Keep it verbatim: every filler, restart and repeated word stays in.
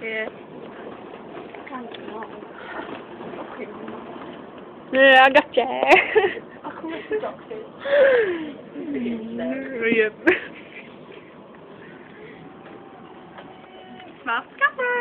Yeah. Can't not. Okay. Yeah, I got you. I'll come with the doctor. Yep. Smart scupper.